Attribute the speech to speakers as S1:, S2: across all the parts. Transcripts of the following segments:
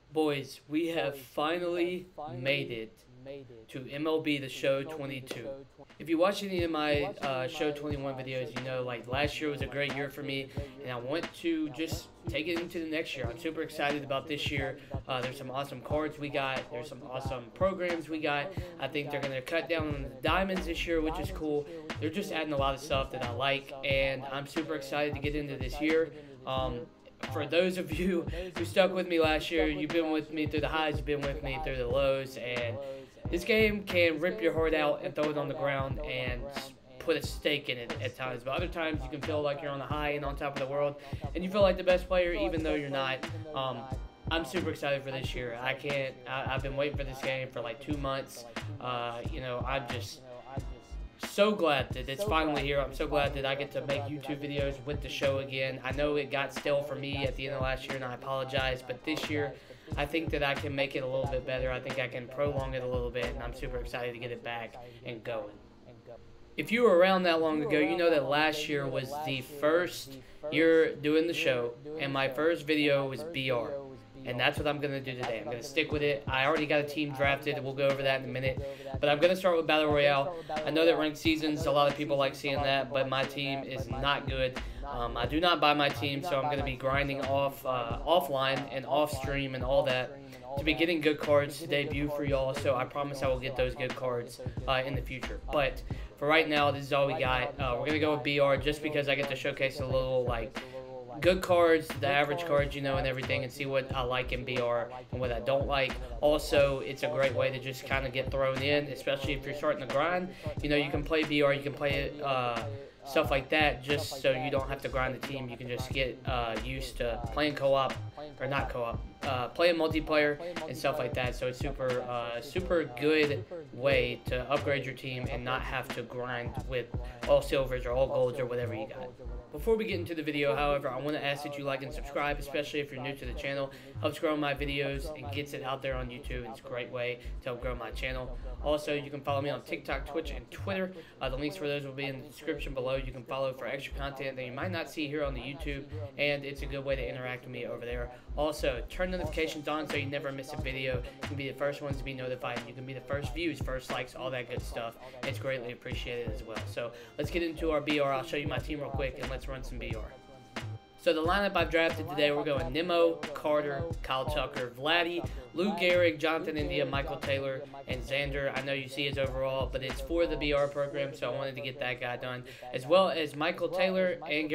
S1: Boys, we have finally made it to MLB The Show 22. If you watch any of my Show 21 videos, you know like last year was a great year for me, and I want to just take it into the next year. I'm super excited about this year. There's some awesome cards we got. There's some awesome programs we got. I think they're going to cut down on the diamonds this year, which is cool. They're just adding a lot of stuff that I like, and I'm super excited to get into this year. For those of you who stuck with me last year, you've been with me through the highs, you've been with me through the lows, and this game can rip your heart out and throw it on the ground and put a stake in it at times. But other times you can feel like you're on the high and on top of the world, and you feel like the best player even though you're not. I'm super excited for this year. I've been waiting for this game for like 2 months. I'm just so glad that it's finally here. I'm so glad that I get to make YouTube videos with the show again. I know it got stale for me at the end of last year, and I apologize, but this year I think that I can make it a little bit better. I think I can prolong it a little bit, and I'm super excited to get it back and going. If you were around that long ago, you know that last year was the first year doing the show, and my first video was BR. And that's what I'm going to do today. I'm going to stick with it. I already got a team drafted. We'll go over that in a minute. But I'm going to start with Battle Royale. I know that ranked seasons, a lot of people like seeing that, but my team is not good. I do not buy my team, so I'm going to be grinding offline and off stream and all that to be getting good cards to debut for y'all. So I promise I will get those good cards in the future. But for right now, this is all we got. We're going to go with BR just because I get to showcase a little, like, good cards, the average cards, you know, and everything, and see what I like in BR and what I don't like. Also, it's a great way to just kind of get thrown in, especially if you're starting to grind. You know, you can play BR, you can play it, stuff like that, just so you don't have to grind the team. You can just get used to playing co-op, or not co-op, playing multiplayer and stuff like that. So it's super good way to upgrade your team and not have to grind with all silvers or all golds or whatever you got. Before we get into the video, however, I want to ask that you like and subscribe, especially if you're new to the channel. Helps grow my videos and gets it out there on YouTube. It's a great way to help grow my channel. Also, you can follow me on TikTok, Twitch, and Twitter. The links for those will be in the description below. You can follow for extra content that you might not see here on the YouTube, and it's a good way to interact with me over there. Also, turn notifications on so you never miss a video. You can be the first ones to be notified. You can be the first views, first likes, all that good stuff. It's greatly appreciated as well. So let's get into our BR. I'll show you my team real quick, and let's run some BR. So the lineup I've drafted today, we're going Nimmo, Carter, Kyle Tucker, Vladdy, Lou Gehrig, Jonathan India, Michael Taylor, and Xander. I know you see his overall, but it's for the BR program, so I wanted to get that guy done. As well as Michael Taylor and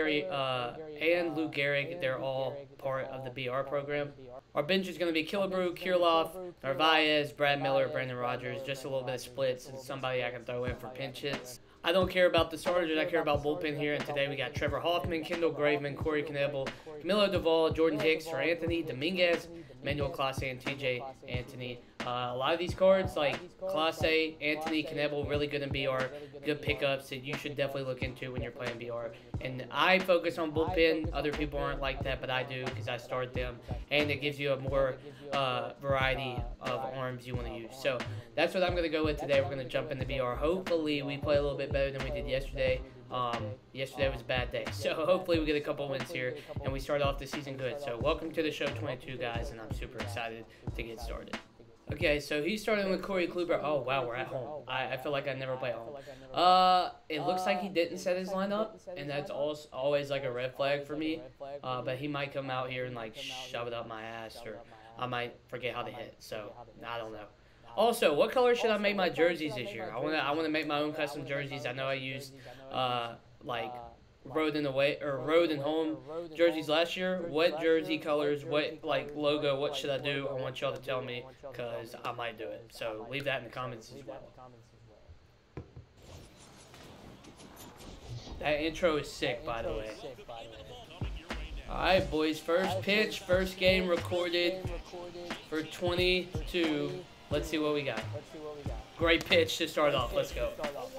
S1: Lou Gehrig, they're all part of the BR program. Our bench is going to be Killebrew, Kirilloff, Narvaez, Brad Miller, Brandon Rogers, just a little bit of splits, and somebody I can throw in for pinch hits. I don't care about the starters. I care about bullpen here. And today we got Trevor Hoffman, Kendall Graveman, Corey Knebel, Camilo Duvall, Jordan Hicks, or Anthony Dominguez, Manuel Clase, and TJ Anthony. A lot of these cards, like Clase, Anthony, Knebel, really good in BR, good pickups that you should definitely look into when you're playing BR. And I focus on bullpen. Other people aren't like that, but I do because I start them. And it gives you a more variety of arms you want to use. So that's what I'm going to go with today. We're going to jump into BR. Hopefully we play a little bit better than we did yesterday. Yesterday was a bad day. So hopefully we get a couple wins here and we start off the season good. So welcome to the show 22, guys, and I'm super excited to get started. Okay, so he's starting with Corey Kluber. Oh, wow, we're at home. I feel like I never play at home. It looks like he didn't set his lineup, and that's always like a red flag for me. But he might come out here and, like, shove it up my ass, or I might forget how to hit. So, I don't know. Also, what color should I make my jerseys this year? I want to make my own custom jerseys. I know I used, like, road and home jerseys last year. What jersey colors, what like logo, what should I do? I want y'all to tell me because I might do it. So leave that in the comments as well. That intro is sick, by the way. Alright, boys, first pitch, first game recorded for 22. Let's see what we got. Great pitch to start off. Let's go.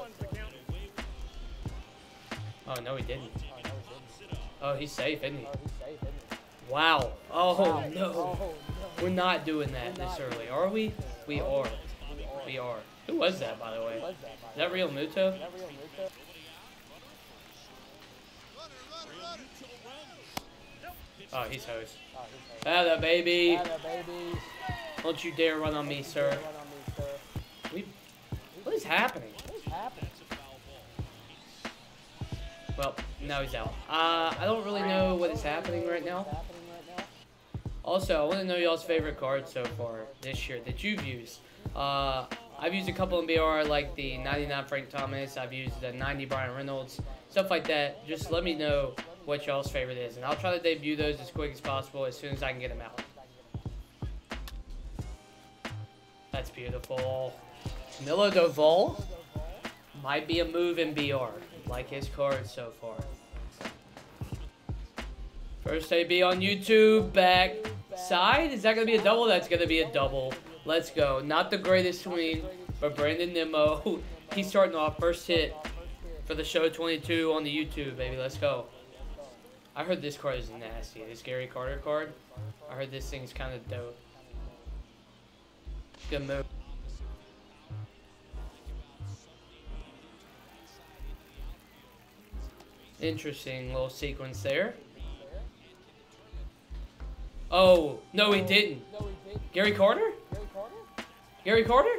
S1: Oh, no, he didn't. Oh, he's safe, isn't he? Wow. Oh, no. We're not doing that this early, are we? We are. We are. Who was that, by the way? Is that Real Muto? Oh, he's hosed. Hello, baby. Don't you dare run on me, sir. What is happening? Well, now he's out. I don't really know what is happening right now. Also, I want to know y'all's favorite cards so far this year that you've used. I've used a couple in BR, like the 99 Frank Thomas. I've used the 90 Brian Reynolds, stuff like that. Just let me know what y'all's favorite is, and I'll try to debut those as quick as possible as soon as I can get them out. That's beautiful. Camilo Doval might be a move in BR. Like his cards so far. First AB on YouTube. Back side. Is that going to be a double? That's going to be a double. Let's go. Not the greatest swing, but Brandon Nimmo. He's starting off. First hit for the show 22 on the YouTube, baby. Let's go. I heard this card is nasty. This Gary Carter card. I heard this thing's kind of dope. Good move. Interesting little sequence there. Oh, no he didn't. Gary Carter? Gary Carter?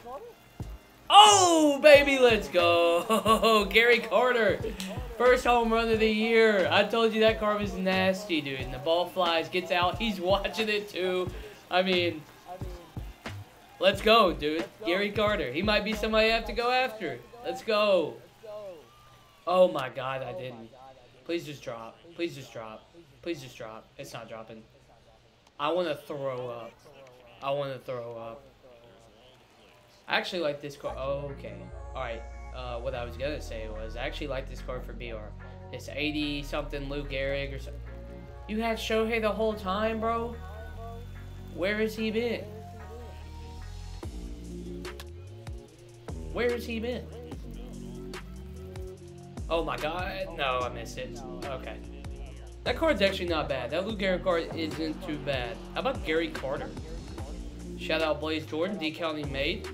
S1: Oh, baby, let's go. Gary Carter. First home run of the year. I told you that card was nasty, dude. And the ball flies, gets out. He's watching it, too. I mean, let's go, dude. Gary Carter. He might be somebody I have to go after. Let's go. Oh my God, I didn't. Please just drop. Please just drop. Please just drop. It's not dropping. I want to throw up. I want to throw up. I actually like this card. Oh, okay. Alright. What I was going to say was, I actually like this card for BR. This 80-something Lou Gehrig or something. You had Shohei the whole time, bro? Where has he been? Where has he been? Oh my God, no, I missed it. Okay. That card's actually not bad. That Lou Gehrig card isn't too bad. How about Gary Carter? Shout out Blaze Jordan, decal he made.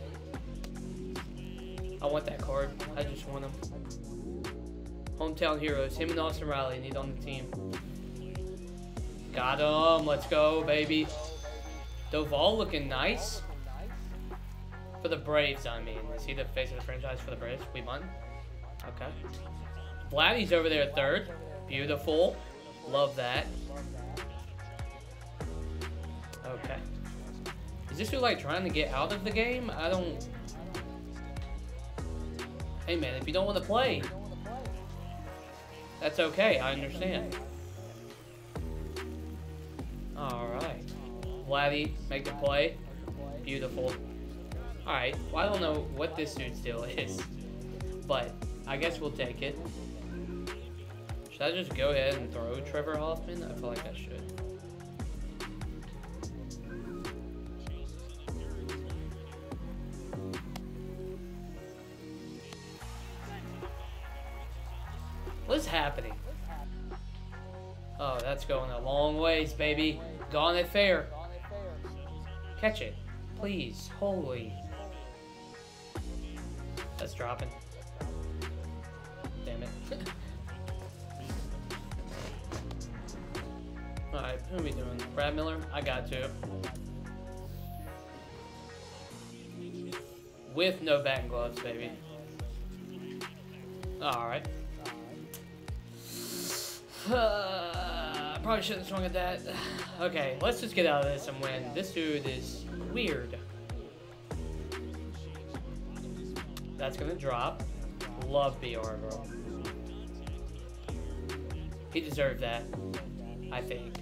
S1: I want that card. I just want him. Hometown heroes. Him and Austin Riley need on the team. Got him. Let's go, baby. Doval looking nice. For the Braves, I mean. Is he the face of the franchise for the Braves? We won. Okay. Vladdy's over there at third. Beautiful. Love that. Okay. Is this dude like trying to get out of the game? I don't... Hey man, if you don't want to play, that's okay. I understand. Alright. Vladdy, make the play. Beautiful. Alright. Well, I don't know what this dude's deal is, but I guess we'll take it. Should I just go ahead and throw Trevor Hoffman? I feel like I should. What's happening? Oh, that's going a long ways, baby. Gone it fair. Catch it. Please. Holy. That's dropping. Damn it. Alright, who are we doing? Brad Miller? I got to. With no batting gloves, baby. Alright. Probably shouldn't have swung at that. Okay, let's just get out of this and win. This dude is weird. That's gonna drop. Love BR, bro. He deserved that, I think.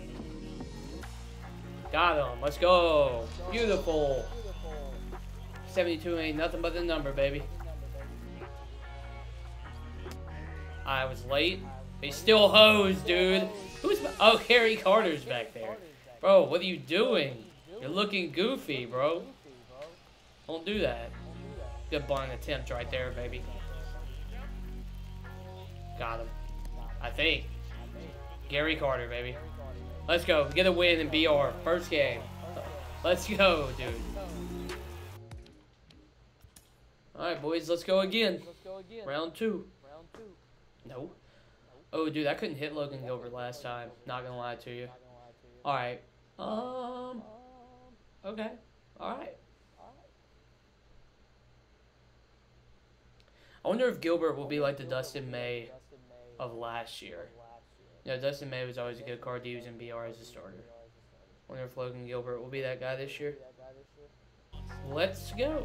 S1: Got him. Let's go. Beautiful. 72 ain't nothing but the number, baby. I was late. He's still hosed, dude. Who's... Oh, Harry Carter's back there. Bro, what are you doing? You're looking goofy, bro. Don't do that. Good blind attempt right there, baby. Got him. I think. Gary Carter, baby. Let's go. Get a win in BR. First game. Let's go, dude. Alright, boys. Let's go again. Round two. No. Oh, dude, I couldn't hit Logan Gilbert last time. Not gonna lie to you. Alright. Okay. Alright. I wonder if Gilbert will be like the Dustin May of last year. You know, Dustin May was always a good card to use in BR as a starter. I wonder if Logan Gilbert will be that guy this year. Let's go.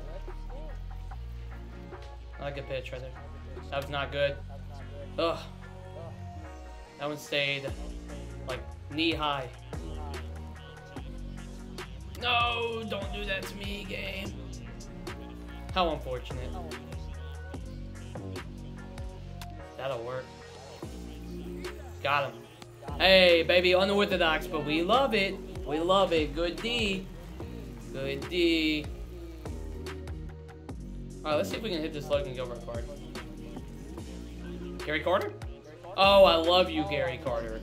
S1: I like a pitch right there. That was not good. Ugh. That one stayed like knee high. No, don't do that to me, game. How unfortunate. That'll work. Got him. Hey, baby, unorthodox, but we love it. We love it. Good D. Good D. Alright, let's see if we can hit this Logan Gilbert card. Gary Carter? Oh, I love you, Gary Carter.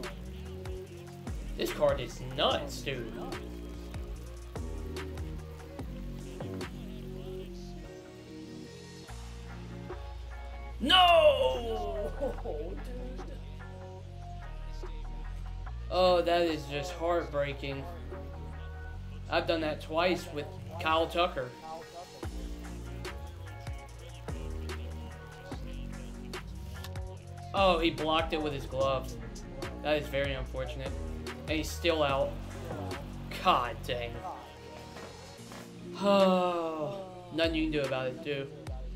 S1: This card is nuts, dude. No! Dude. Oh, that is just heartbreaking. I've done that twice with Kyle Tucker. Oh, he blocked it with his glove. That is very unfortunate. And he's still out. God dang. Oh, nothing you can do about it, dude.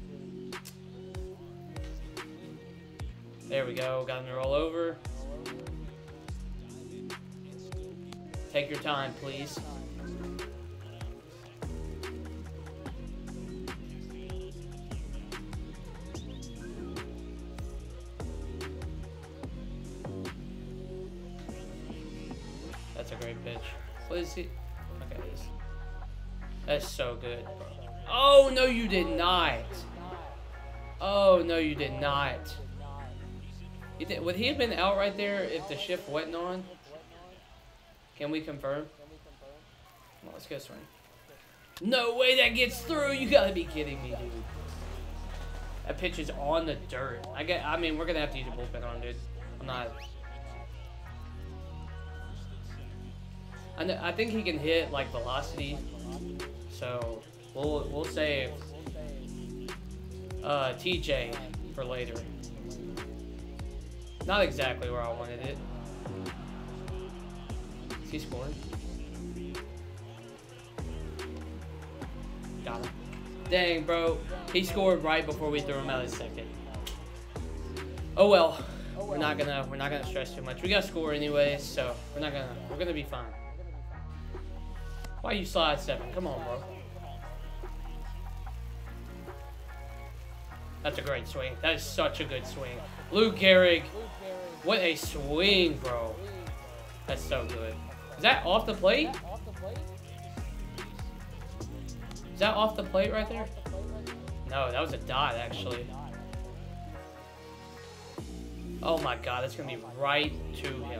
S1: There we go. Got him to roll over. Take your time, please. That's a great pitch. What is he? Okay, that's so good, bro. Oh, no, you did not. Oh, no, you did not. Would he have been out right there if the shift wasn't on? Can we confirm? Well, let's go swing. No way that gets through. You gotta be kidding me, dude. That pitch is on the dirt. I mean, we're gonna have to use a bullpen on, dude. I'm not. I think he can hit like velocity, so we'll save TJ for later. Not exactly where I wanted it. Is he scoring? Got him. Dang, bro. He scored right before we threw him out of second. Oh well. We're not gonna stress too much. We got to score anyway, so we're gonna be fine. Why you slide 7? Come on, bro. That's a great swing. That is such a good swing. Luke Gehrig. What a swing, bro. That's so good. Is that off the plate? Is that off the plate right there? No, that was a dot, actually. Oh my god, that's going to be right to him.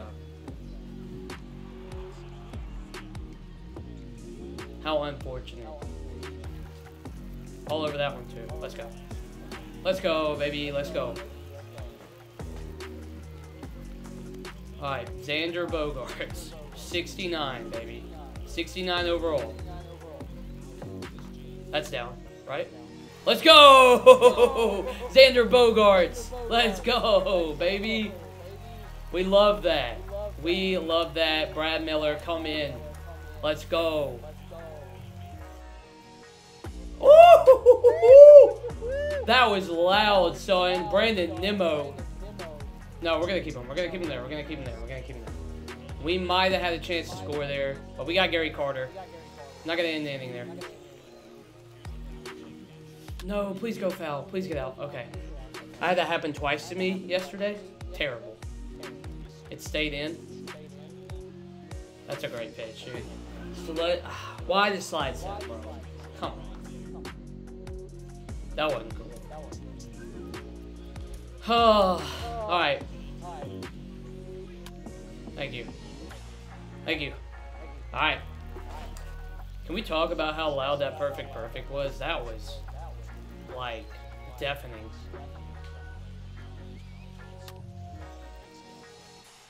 S1: How unfortunate. All over that one, too. Let's go. Let's go, baby. Let's go. Alright, Xander Bogaerts. 69, baby. 69 overall. That's down, right? Let's go! Xander Bogaerts. Let's go, baby. We love that. We love that. Brad Miller, come in. Let's go. Ooh! That was loud, son. Brandon Nimmo. No, we're going to keep him. We're going to keep him there. We're going to keep him there. We're going to keep him there. We might have had a chance to score there, but we got Gary Carter. Not going to end anything there. No, please go foul. Please get out. Okay. I had that happen twice to me yesterday. Terrible. It stayed in. That's a great pitch, dude. Why the slide set, bro? Come on. That wasn't cool. Oh, alright. Thank you. Thank you. Alright. Can we talk about how loud that perfect was? That was, like, deafening.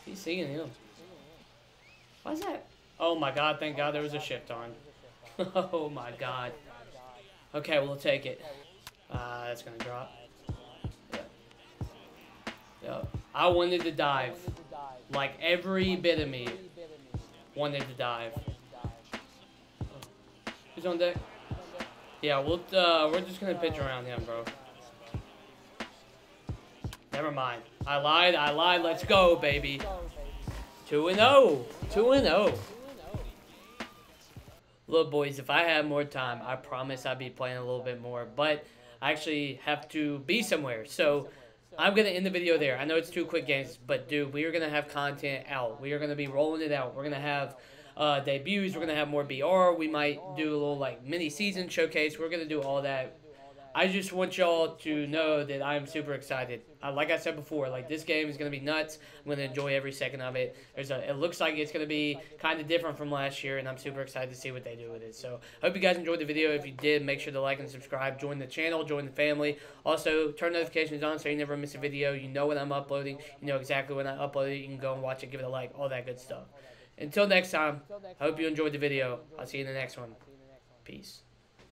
S1: He's seeing him. Why is that? Oh my god, thank god there was a shift on. Oh my god. Okay, we'll take it. That's gonna drop. Yeah. Yep. I wanted to dive. Like every bit of me wanted to dive. Who's on deck? Yeah, we're just gonna pitch around him, bro. Never mind. I lied. Let's go, baby. 2-0. 2-0. Look, boys, if I had more time, I promise I'd be playing a little bit more. But I actually have to be somewhere. So I'm going to end the video there. I know it's 2 quick games, but, dude, we are going to have content out. We are going to be rolling it out. We're going to have debuts. We're going to have more BR. We might do a little, like, mini-season showcase. We're going to do all that. I just want y'all to know that I'm super excited. Like I said before, like this game is going to be nuts. I'm going to enjoy every second of it. It looks like it's going to be kind of different from last year, and I'm super excited to see what they do with it. So I hope you guys enjoyed the video. If you did, make sure to like and subscribe. Join the channel. Join the family. Also, turn notifications on so you never miss a video. You know when I'm uploading. You know exactly when I upload it. You can go and watch it, give it a like, all that good stuff. Until next time, I hope you enjoyed the video. I'll see you in the next one. Peace.